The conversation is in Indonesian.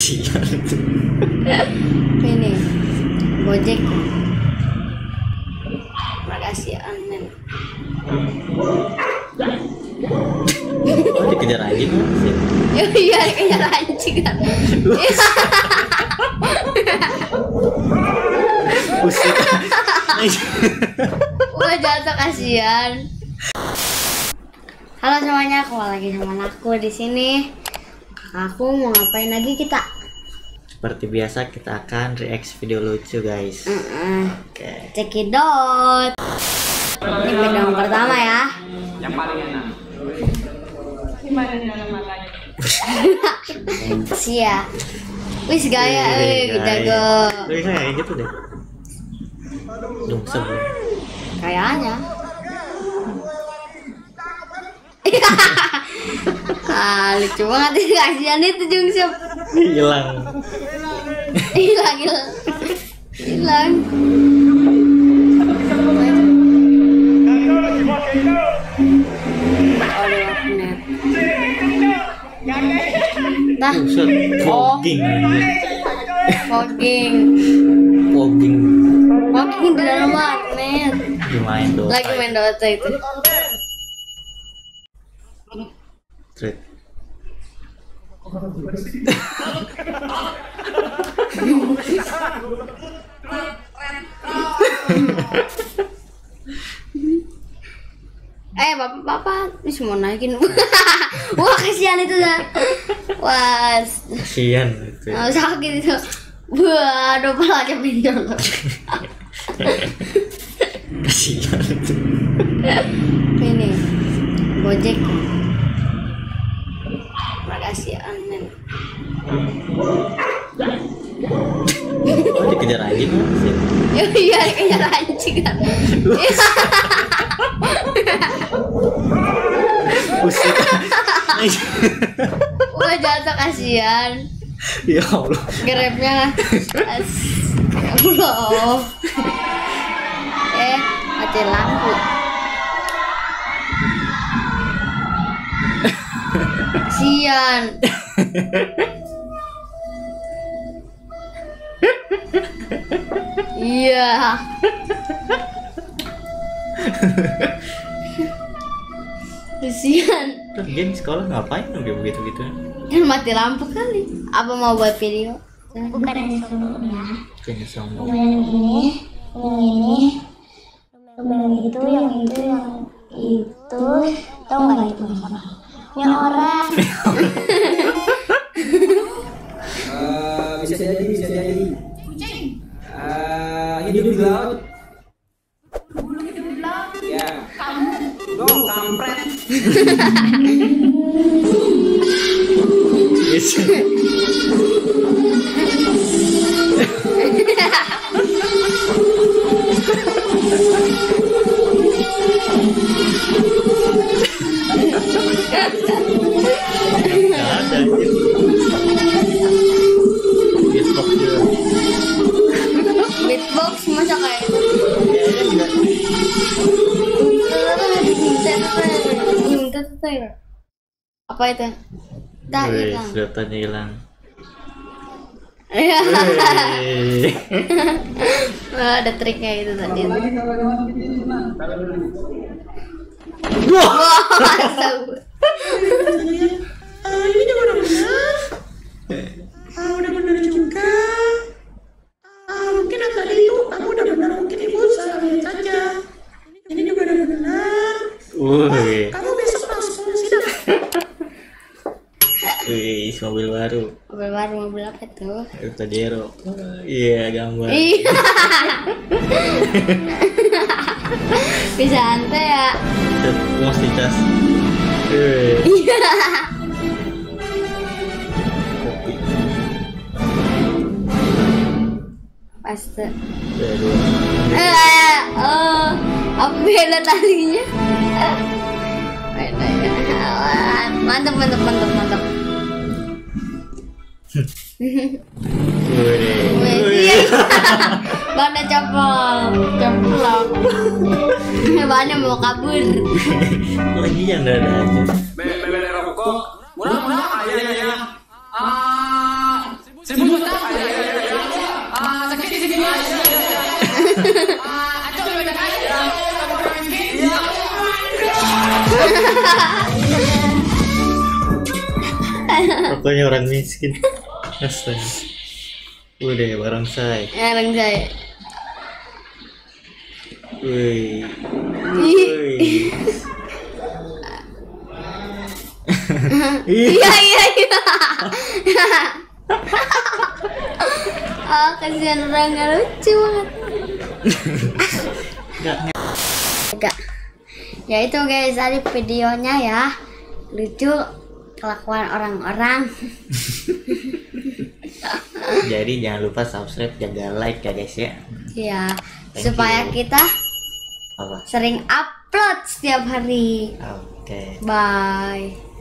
Ini Gojek. Makasih Anen. Oh, dikejar anjing kan? Iya, dikejar anjing kan. Buset. Wah, jatuh, kasihan. Halo semuanya, kembali lagi sama aku di sini. Aku mau ngapain lagi kita? Seperti biasa kita akan react video lucu, guys. Oke. Cekidot. Ini video yang pertama ya. Yang paling enak. Gimana nih matanya? Sia. Wis gaya, jago. Lu kayak gitu deh. Dungsep. Kayaknya. Lucu banget ini, kasihan itu Jungsep. Hilang. Nah, fogging di dalam magnet. Lagi main Dota itu. Thread. Bapak bisa mau naikin. Wah, kasihan itu dah. Wah, kasihan itu. sakit itu. Wah, double aja pinjol. Kasihan itu. Ini Gojek. Makasih Anen. Oh, dikejar anjing kan? Iya, dikejar anjing kan. Buset. Wah, jatuh, kasihan. Ya Allah. Grabnya ya Allah. Mati lampu. Kasihan. Iya. Kasihan. Terus dia di sekolah ngapain dong dia begitu-gitu? Kan mati lampu kali. Apa mau buat video? Bukan yang sombongnya. Kayaknya sombong. Yang ini, yang itu, tau nggak itu apa? Yang orang. Bisa jadi. Hidup di laut. Ya. Kampret. Beatbox masa kayak itu? Apa itu? Dah hilang. Sedotannya hilang. Ada triknya itu tadi. Wah. Ini juga udah benar. Udah benar juga. Mungkin tadi itu kamu udah benar, mungkin ibu salah lihat saja. Ini juga udah benar. Kamu besok langsung sidang. Wih, mobil baru. Mobil apa tuh? Pajero. Iya, gambar. Iya. Bisa santai ya. Mesti cas. Iya. Kopi. Pasti. Dua. Apa beda talinya? Mantap. Banyak caplok. Banyak mau kabur. Lagi yang ada aja. Rokok. Murah. Ayah. Pokoknya orang miskin. Astaga. Udah barongsai. Barongsai. Wih. Wih. Iya. Oh, kasihan orang, nggak lucu banget. Enggak. Ya itu guys, tadi videonya ya. Lucu kelakuan orang-orang. Jadi jangan lupa subscribe, jaga like ya guys ya. Ya, Thank supaya you. kita Apa? sering upload setiap hari. Oke. Bye.